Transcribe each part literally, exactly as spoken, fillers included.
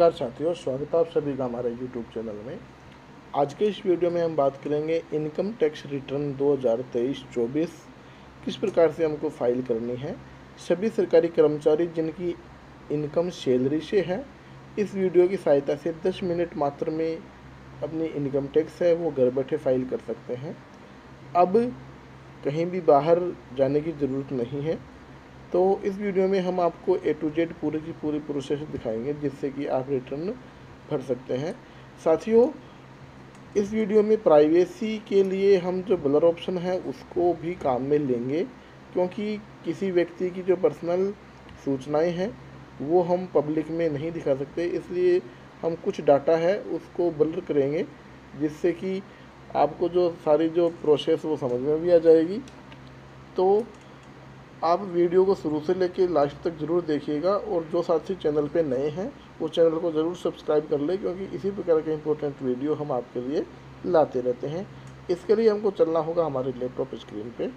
नमस्कार साथियों, स्वागत है आप सभी का हमारे यूट्यूब चैनल में। आज के इस वीडियो में हम बात करेंगे इनकम टैक्स रिटर्न दो हज़ार तेईस चौबीस किस प्रकार से हमको फाइल करनी है। सभी सरकारी कर्मचारी जिनकी इनकम सैलरी से है, इस वीडियो की सहायता से दस मिनट मात्र में अपनी इनकम टैक्स है वो घर बैठे फाइल कर सकते हैं। अब कहीं भी बाहर जाने की ज़रूरत नहीं है। तो इस वीडियो में हम आपको ए टू जेड पूरी की पूरी प्रोसेस दिखाएंगे जिससे कि आप रिटर्न भर सकते हैं। साथियों, इस वीडियो में प्राइवेसी के लिए हम जो ब्लर ऑप्शन है उसको भी काम में लेंगे, क्योंकि किसी व्यक्ति की जो पर्सनल सूचनाएं हैं वो हम पब्लिक में नहीं दिखा सकते, इसलिए हम कुछ डाटा है उसको ब्लर करेंगे जिससे कि आपको जो सारी जो प्रोसेस वो समझ में भी आ जाएगी। तो आप वीडियो को शुरू से लेकर लास्ट तक ज़रूर देखिएगा, और जो साथी चैनल पे नए हैं वो चैनल को ज़रूर सब्सक्राइब कर ले, क्योंकि इसी प्रकार के इंपॉर्टेंट वीडियो हम आपके लिए लाते रहते हैं। इसके लिए हमको चलना होगा हमारे लैपटॉप स्क्रीन पे।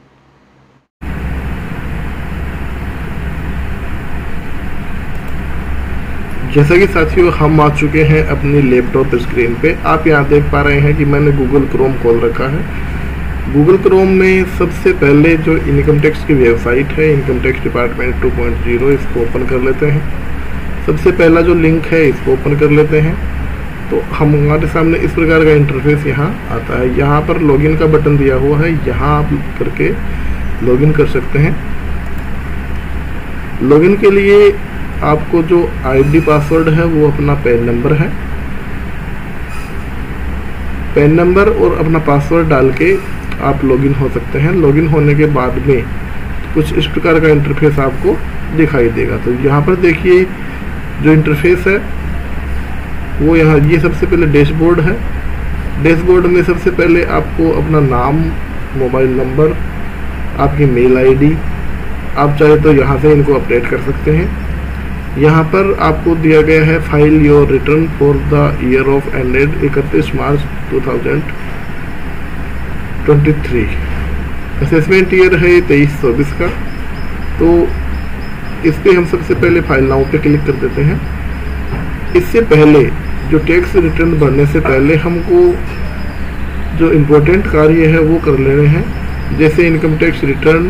जैसा कि साथियों हम आ चुके हैं अपनी लैपटॉप स्क्रीन पे। आप यहाँ देख पा रहे हैं कि मैंने गूगल क्रोम खोल रखा है। गूगल क्रोम में सबसे पहले जो इनकम टैक्स की वेबसाइट है income tax department two point zero, इसको ओपन कर लेते हैं। सबसे पहला जो लिंक है इसको ओपन कर लेते हैं। तो हम हमारे सामने इस प्रकार का इंटरफेस यहाँ आता है। यहाँ पर लॉगिन का बटन दिया हुआ है, यहाँ आप करके लॉगिन कर सकते हैं। लॉगिन के लिए आपको जो आईडी पासवर्ड है वो अपना पैन नंबर है, पैन नंबर और अपना पासवर्ड डाल के आप लॉगिन हो सकते हैं। लॉगिन होने के बाद में कुछ इस प्रकार का इंटरफेस आपको दिखाई देगा। तो यहाँ पर देखिए जो इंटरफेस है वो यहाँ ये सबसे पहले डैशबोर्ड है। डैशबोर्ड में सबसे पहले आपको अपना नाम, मोबाइल नंबर, आपकी मेल आईडी, आप चाहे तो यहाँ से इनको अपडेट कर सकते हैं। यहाँ पर आपको दिया गया है file your return for the year of ended इकतीस मार्च दो हज़ार तेईस। असेसमेंट ईयर है तेईस चौबीस का। तो इस पे हम सबसे पहले फाइल नाउ पे क्लिक कर देते हैं। इससे पहले जो टैक्स रिटर्न भरने से पहले हमको जो इम्पोर्टेंट कार्य है वो कर लेने हैं, जैसे इनकम टैक्स रिटर्न।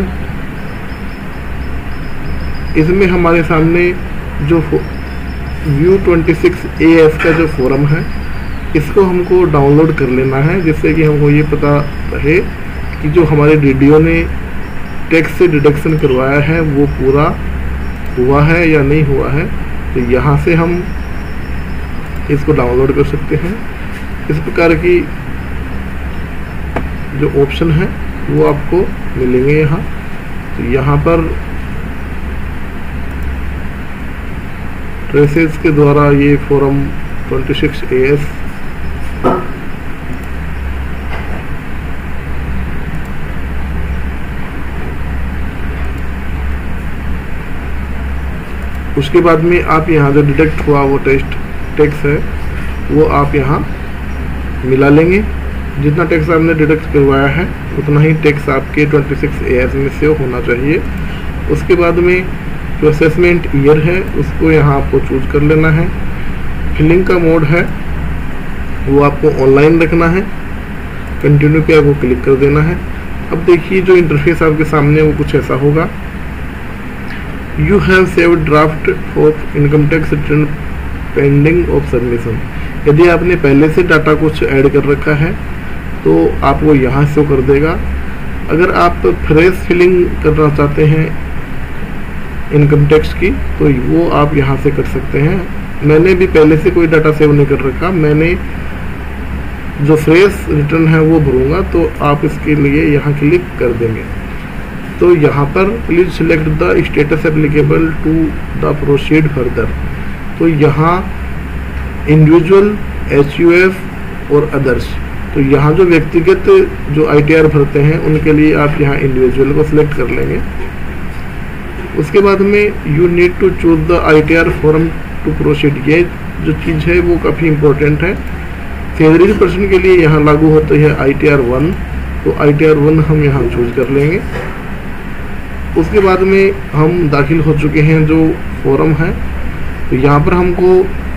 इसमें हमारे सामने जो व्यू छब्बीस ए एस का जो फॉर्म है इसको हमको डाउनलोड कर लेना है, जिससे कि हमको ये पता रहे कि जो हमारे डीडीओ ने टैक्स से डिडक्शन करवाया है वो पूरा हुआ है या नहीं हुआ है। तो यहाँ से हम इसको डाउनलोड कर सकते हैं। इस प्रकार की जो ऑप्शन है वो आपको मिलेंगे यहाँ। तो यहाँ पर ट्रेसेस के द्वारा ये फॉर्म छब्बीस ए एस उसके बाद में आप यहाँ जो डिडक्ट हुआ वो टेस्ट टैक्स है वो आप यहाँ मिला लेंगे। जितना टैक्स आपने डिडक्ट करवाया है उतना ही टैक्स आपके छब्बीस ए एस में से होना चाहिए। उसके बाद में जो असेसमेंट ईयर है उसको यहाँ आपको चूज कर लेना है। फिलिंग का मोड है वो आपको ऑनलाइन रखना है। कंटिन्यू पे आपको क्लिक कर देना है। अब देखिए जो इंटरफेस आपके सामने वो कुछ ऐसा होगा। You have saved draft of income tax return pending of submission. यदि आपने पहले से डाटा कुछ ऐड कर रखा है तो आपको यहाँ शो कर देगा। अगर आप फ्रेश फिलिंग करना चाहते हैं इनकम टैक्स की तो वो आप यहाँ से कर सकते हैं। मैंने भी पहले से कोई डाटा सेव नहीं कर रखा, मैंने जो फ्रेश रिटर्न है वो भरूंगा, तो आप इसके लिए यहाँ क्लिक कर देंगे। तो यहाँ पर please select the status applicable to the proceed further. तो यहाँ इंडिविजुअल, एच यू एफ और अदर्स, तो यहाँ जो व्यक्तिगत जो आई टी आर भरते हैं उनके लिए आप यहाँ इंडिविजुअल को सिलेक्ट कर लेंगे। उसके बाद में you need to choose the I T R form to proceed. ये जो चीज़ है वो काफ़ी इम्पोर्टेंट है। सैलरी पर्सन के लिए यहाँ लागू होता है आई टी आर वन, तो आई टी आर वन हम यहाँ चूज कर लेंगे। उसके बाद में हम दाखिल हो चुके हैं जो फॉर्म है, तो यहाँ पर हमको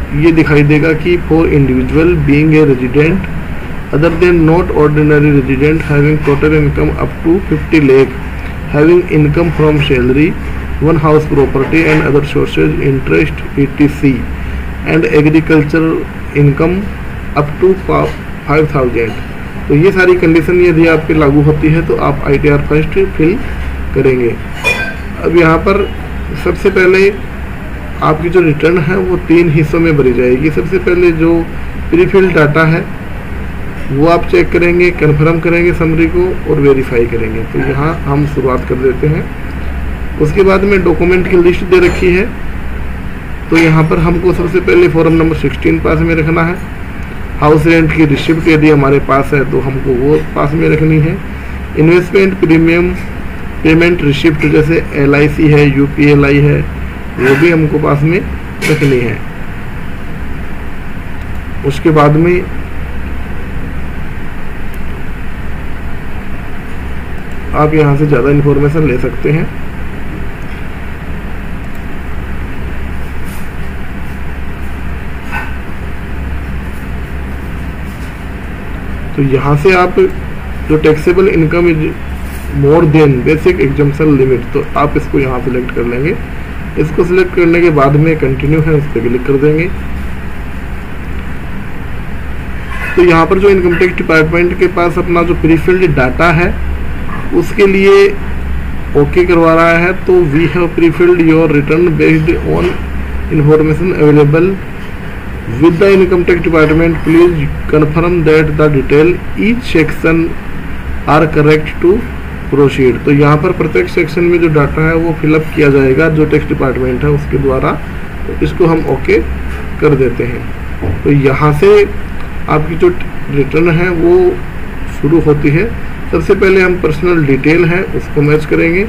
ये दिखाई देगा कि for individual being a resident other than not ordinary resident having total income up to fifty lakh having income from salary one house property and other sources interest ETC and agriculture income up to five thousand. तो ये सारी condition यदि आपके लागू होती है तो आप I T R first fill करेंगे। अब यहाँ पर सबसे पहले आपकी जो रिटर्न है वो तीन हिस्सों में भरी जाएगी। सबसे पहले जो प्री फिल डाटा है वो आप चेक करेंगे, कन्फर्म करेंगे समरी को और वेरीफाई करेंगे। तो यहाँ हम शुरुआत कर देते हैं। उसके बाद में डॉक्यूमेंट की लिस्ट दे रखी है, तो यहाँ पर हमको सबसे पहले फॉर्म नंबर सिक्सटीन पास में रखना है। हाउस रेंट की रिसिप्ट यदि हमारे पास है तो हमको वो पास में रखनी है। इन्वेस्टमेंट प्रीमियम पेमेंट रिसिप्ट जैसे एल आई सी है, यू पी एल आई है, वो भी हमको पास में रखनी है। उसके बाद में आप यहाँ से ज़्यादा इन्फॉर्मेशन ले सकते हैं। तो यहाँ से आप जो taxable income is more than basic exemption limit, तो आप इसको यहाँ सिलेक्ट कर लेंगे। इसको सिलेक्ट करने के बाद में कंटिन्यू है उस पर क्लिक कर देंगे। तो यहाँ पर जो इनकम टैक्स डिपार्टमेंट के पास अपना जो प्रीफिल्ड डाटा है उसके लिए ओके करवा रहा है, तो we have prefilled your return based on information available with the income tax department, please confirm that the detail each section are correct to proceed. तो यहाँ पर प्रत्येक सेक्शन में जो डाटा है वो फिलअप किया जाएगा जो टैक्स डिपार्टमेंट है उसके द्वारा। तो इसको हम ओके कर देते हैं। तो यहाँ से आपकी जो रिटर्न है वो शुरू होती है। सबसे पहले हम पर्सनल डिटेल है उसको मैच करेंगे।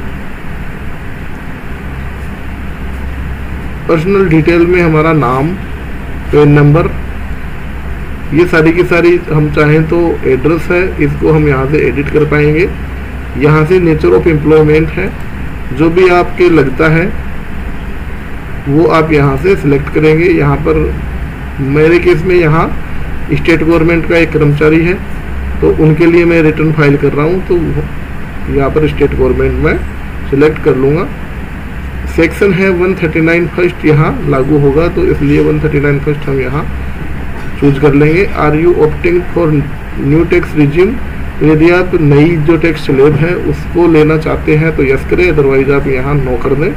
पर्सनल डिटेल में हमारा नाम, पैन नंबर, ये सारी की सारी हम चाहें तो एड्रेस है, इसको हम यहाँ से एडिट कर पाएंगे। यहाँ से नेचर ऑफ एम्प्लॉयमेंट है, जो भी आपके लगता है वो आप यहाँ से सिलेक्ट करेंगे। यहाँ पर मेरे केस में यहाँ स्टेट गवर्नमेंट का एक कर्मचारी है तो उनके लिए मैं रिटर्न फाइल कर रहा हूँ, तो यहाँ पर स्टेट गवर्नमेंट में सिलेक्ट कर लूँगा। सेक्शन है वन थर्टी नाइन फर्स्ट यहाँ लागू होगा, तो इसलिए वन थर्टी नाइन फर्स्ट हम यहाँ चूज कर लेंगे। Are you opting for new tax regime, यदि आप नई जो टैक्स स्लैब है उसको लेना चाहते हैं तो यस करें, अदरवाइज आप यहाँ नो कर दें।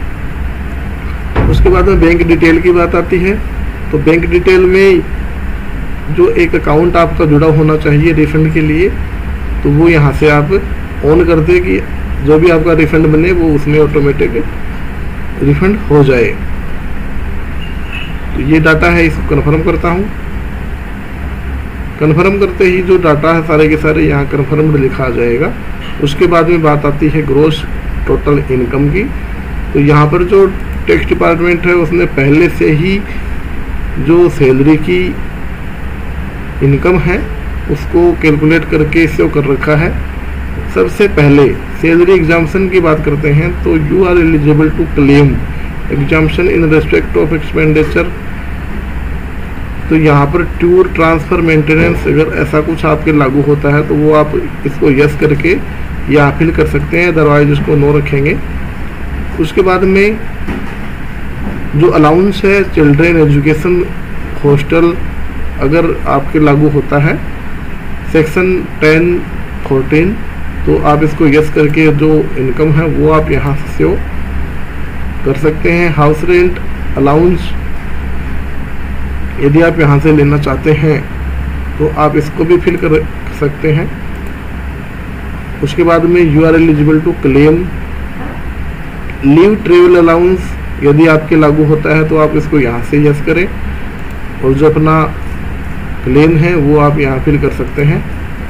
उसके बाद में बैंक डिटेल की बात आती है। तो बैंक डिटेल में जो एक अकाउंट आपका जुड़ा होना चाहिए रिफंड के लिए, तो वो यहाँ से आप ऑन कर दें कि जो भी आपका रिफंड बने वो उसमें ऑटोमेटिक रिफंड हो जाए। तो ये डाटा है, इसको कन्फर्म करता हूँ। कन्फर्म करते ही जो डाटा है सारे के सारे यहाँ कन्फर्म्ड लिखा आ जाएगा। उसके बाद में बात आती है ग्रॉस टोटल इनकम की। तो यहाँ पर जो टैक्स डिपार्टमेंट है उसने पहले से ही जो सैलरी की इनकम है उसको कैलकुलेट करके सेव कर रखा है। सबसे पहले सैलरी एग्जाम्पशन की बात करते हैं, तो you are eligible to claim exemption in respect of expenditure. तो यहाँ पर टूर, ट्रांसफ़र, मेंटेनेंस, अगर ऐसा कुछ आपके लागू होता है तो वो आप इसको यस करके या फिल कर सकते हैं, अदरवाइज इसको नो रखेंगे। उसके बाद में जो अलाउंस है चिल्ड्रेन एजुकेशन हॉस्टल अगर आपके लागू होता है सेक्शन टेन फोर्टीन, तो आप इसको यस करके जो इनकम है वो आप यहाँ से सेव कर सकते हैं। हाउस रेंट अलाउंस यदि आप यहाँ से लेना चाहते हैं तो आप इसको भी फिल कर सकते हैं। उसके बाद में you are eligible to claim leave travel allowance, यदि आपके लागू होता है तो आप इसको यहाँ से यस करें और जो अपना क्लेम है वो आप यहाँ फिल कर सकते हैं।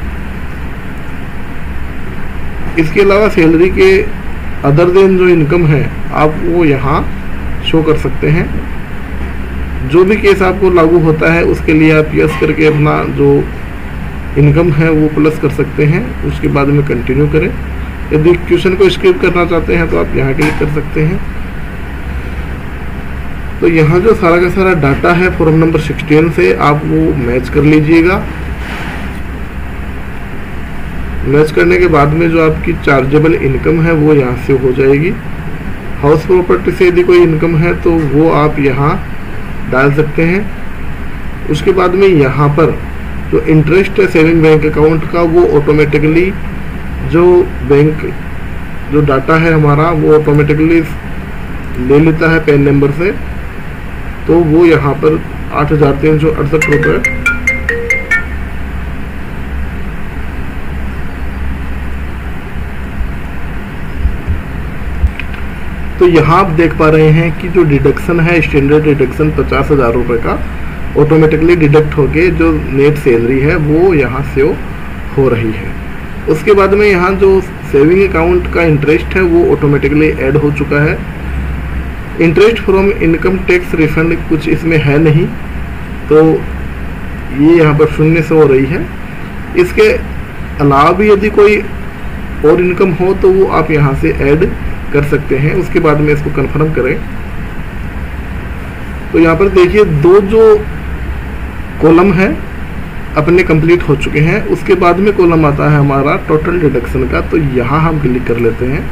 इसके अलावा सैलरी के अदर देन जो इनकम है आप वो यहाँ शो कर सकते हैं। जो भी केस आपको लागू होता है उसके लिए आप यस करके अपना जो इनकम है वो प्लस कर सकते हैं। उसके बाद में कंटिन्यू करें। यदि क्वेश्चन को स्किप करना चाहते हैं तो आप यहाँ क्लिक कर सकते हैं। तो यहाँ जो सारा का सारा डाटा है फॉर्म नंबर सिक्सटीन से आप वो मैच कर लीजिएगा। मैच करने के बाद में जो आपकी चार्जेबल इनकम है वो यहाँ से हो जाएगी। हाउस प्रॉपर्टी से यदि कोई इनकम है तो वो आप यहाँ डाल सकते हैं। उसके बाद में यहाँ पर जो इंटरेस्ट है सेविंग बैंक अकाउंट का वो ऑटोमेटिकली जो बैंक जो डाटा है हमारा वो ऑटोमेटिकली ले लेता है पैन नंबर से, तो वो यहाँ पर आठ हजार तीन सौ अड़सठ रुपये तो यहाँ आप देख पा रहे हैं कि जो डिडक्शन है स्टैंडर्ड डिडक्शन पचास हजार रुपये का ऑटोमेटिकली डिडक्ट होके जो नेट सैलरी है वो यहाँ से हो रही है। उसके बाद में यहाँ जो सेविंग अकाउंट का इंटरेस्ट है वो ऑटोमेटिकली ऐड हो चुका है। Interest from income tax refund कुछ इसमें है नहीं, तो ये यहाँ पर शून्य से हो रही है। इसके अलावा भी यदि कोई और इनकम हो तो वो आप यहाँ से ऐड कर सकते हैं। उसके बाद में इसको कंफर्म करें तो यहाँ पर देखिए दो जो कॉलम है अपने कंप्लीट हो चुके हैं। उसके बाद में कॉलम आता है हमारा टोटल डिडक्शन का, तो यहाँ हम क्लिक कर लेते हैं।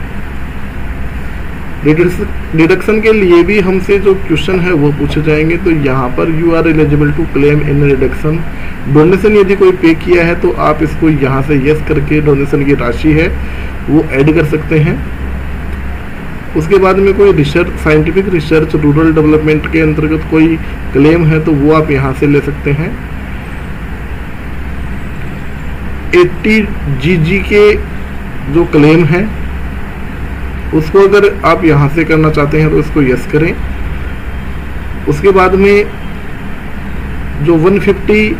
डिडक्शन के लिए भी हमसे जो क्वेश्चन है वो पूछे जाएंगे, तो यहाँ पर you are eligible to claim in deduction. Donation यदि कोई पे किया है तो आप इसको यहाँ से यस करके डोनेशन की राशि है वो ऐड कर सकते हैं। उसके बाद में कोई research scientific research rural development के अंतर्गत कोई क्लेम है तो वो आप यहाँ से ले सकते हैं। अस्सी जी जी के जो क्लेम है उसको अगर आप यहाँ से करना चाहते हैं तो इसको यस करें। उसके बाद में जो एक सौ पचास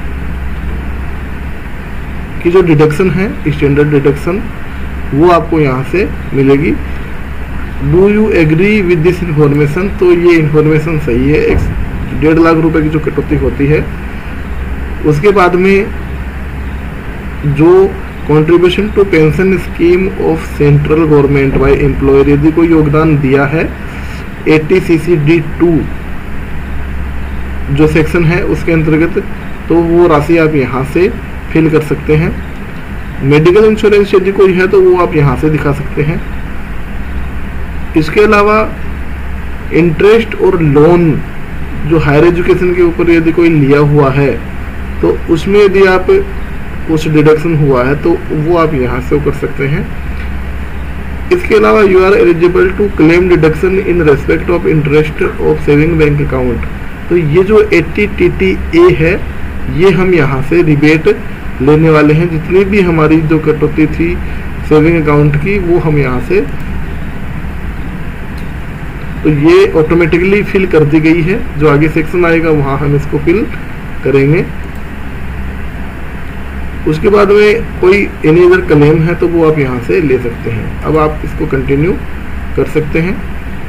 की जो डिडक्शन है स्टैंडर्ड डिडक्शन वो आपको यहाँ से मिलेगी। Do you agree with this information, तो ये इंफॉर्मेशन सही है। एक डेढ़ लाख रुपए की जो कटौती होती है। उसके बाद में जो contribution to pension scheme of central government by employer यदि कोई योगदान दिया है अस्सी सी सी डी टू जो सेक्शन है उसके अंतर्गत, तो वो राशि आप यहाँ से फिल कर सकते हैं। मेडिकल इंश्योरेंस यदि कोई है तो वो आप यहाँ से दिखा सकते हैं। इसके अलावा इंटरेस्ट और लोन जो हायर एजुकेशन के ऊपर यदि कोई लिया हुआ है तो उसमें यदि आप कुछ डिडक्शन हुआ है तो वो आप यहाँ से कर सकते हैं। इसके अलावा you are eligible to claim deduction in respect of interest of saving bank account, तो ये जो अस्सी टी टी ए है ये हम यहाँ से रिबेट लेने वाले हैं। जितनी भी हमारी जो कटौती थी सेविंग अकाउंट की वो हम यहाँ से, तो ये ऑटोमेटिकली फिल कर दी गई है। जो आगे सेक्शन आएगा वहाँ हम इसको फिल करेंगे। उसके बाद में कोई एनी अदर क्लेम है तो वो आप यहाँ से ले सकते हैं। अब आप इसको कंटिन्यू कर सकते हैं।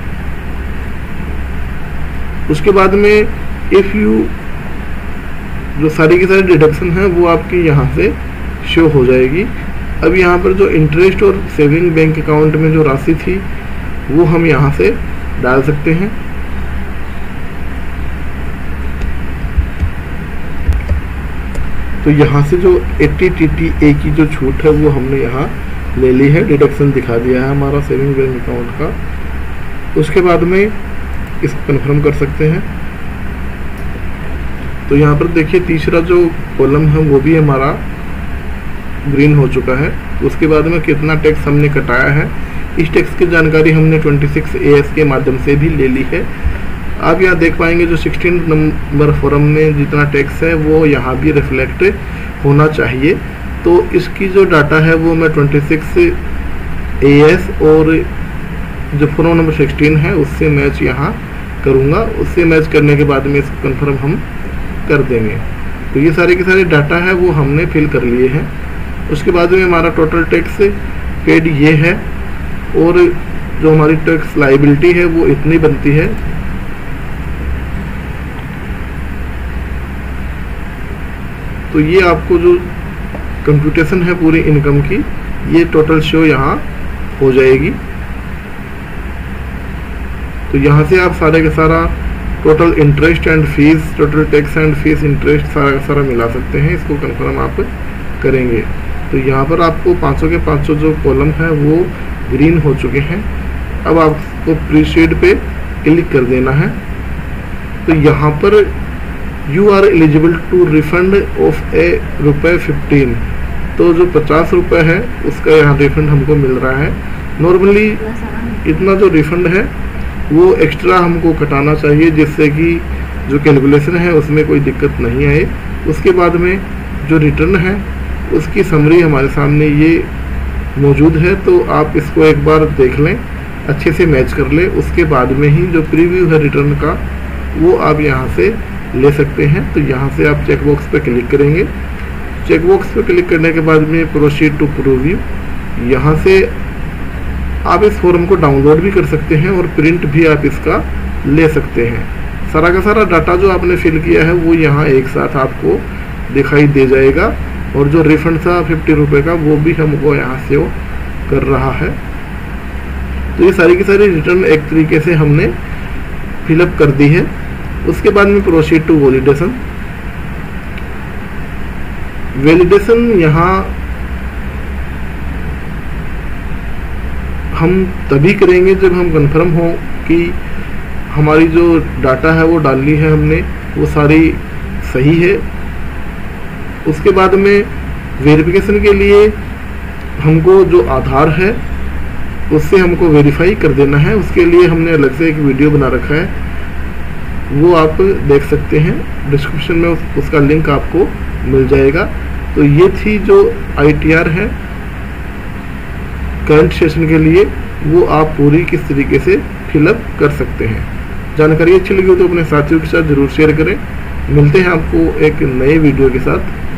उसके बाद में इफ़ यू जो सारी की सारी डिडक्शन है वो आपकी यहाँ से शो हो जाएगी। अब यहाँ पर जो इंटरेस्ट और सेविंग बैंक अकाउंट में जो राशि थी वो हम यहाँ से डाल सकते हैं। तो यहाँ से जो अस्सी टी टी ए की जो छूट है वो हमने यहाँ ले ली है, डिडक्शन दिखा दिया है हमारा सेविंग बैंक अकाउंट का। उसके बाद में इसको कन्फर्म कर सकते हैं। तो यहाँ पर देखिए तीसरा जो कॉलम है वो भी हमारा ग्रीन हो चुका है। उसके बाद में कितना टैक्स हमने कटाया है इस टैक्स की जानकारी हमने छब्बीस ए एस के माध्यम से भी ले ली है। आप यहाँ देख पाएंगे जो सोलह नंबर फॉर्म में जितना टैक्स है वो यहाँ भी रिफ्लेक्ट होना चाहिए। तो इसकी जो डाटा है वो मैं छब्बीस ए एस और जो फॉर्म नंबर सोलह है उससे मैच यहाँ करूँगा। उससे मैच करने के बाद में इसको कन्फर्म हम कर देंगे। तो ये सारे के सारे डाटा है वो हमने फिल कर लिए हैं। उसके बाद में हमारा टोटल टैक्स पेड ये है और जो हमारी टैक्स लाइबिलिटी है वो इतनी बनती है। तो ये आपको जो कंप्यूटेशन है पूरी इनकम की ये टोटल शो यहाँ हो जाएगी। तो यहाँ से आप सारे का सारा total interest and fees, total tax and fees, interest सारा सारा मिला सकते हैं। इसको कंफर्म आप करेंगे तो यहाँ पर आपको पाँच सौ के पाँच सौ जो कॉलम है वो ग्रीन हो चुके हैं। अब आपको प्रीशीट पे क्लिक कर देना है। तो यहाँ पर you are eligible to refund of a रुपये फिफ्टीन, तो जो पचास रुपये है उसका यहाँ रिफंड हमको मिल रहा है। नॉर्मली इतना जो रिफंड है वो एक्स्ट्रा हमको कटाना चाहिए जिससे कि जो कैलकुलेशन है उसमें कोई दिक्कत नहीं आए। उसके बाद में जो रिटर्न है उसकी समरी हमारे सामने ये मौजूद है, तो आप इसको एक बार देख लें, अच्छे से मैच कर लें। उसके बाद में ही जो प्रीव्यू है रिटर्न का वो आप यहाँ से ले सकते हैं। तो यहाँ से आप चेक बॉक्स पे क्लिक करेंगे। चेक बॉक्स पे क्लिक करने के बाद में प्रोसीड टू प्रीव्यू, यहाँ से आप इस फॉर्म को डाउनलोड भी कर सकते हैं और प्रिंट भी आप इसका ले सकते हैं। सारा का सारा डाटा जो आपने फिल किया है वो यहाँ एक साथ आपको दिखाई दे जाएगा और जो रिफंड था फिफ्टी रुपये का वो भी हमको यहाँ से वो कर रहा है। तो ये सारी की सारी रिटर्न एक तरीके से हमने फिलअप कर दी है। उसके बाद में प्रोसीड टू वैलिडेशन। वैलिडेशन यहाँ हम तभी करेंगे जब हम कंफर्म हो कि हमारी जो डाटा है वो डाली है हमने वो सारी सही है। उसके बाद में वेरिफिकेशन के लिए हमको जो आधार है उससे हमको वेरीफाई कर देना है। उसके लिए हमने अलग से एक वीडियो बना रखा है, वो आप देख सकते हैं, डिस्क्रिप्शन में उस, उसका लिंक आपको मिल जाएगा। तो ये थी जो आई टी आर है करंट सेशन के लिए, वो आप पूरी किस तरीके से फिलअप कर सकते हैं। जानकारी अच्छी लगी हो तो अपने साथियों के साथ ज़रूर शेयर करें। मिलते हैं आपको एक नए वीडियो के साथ।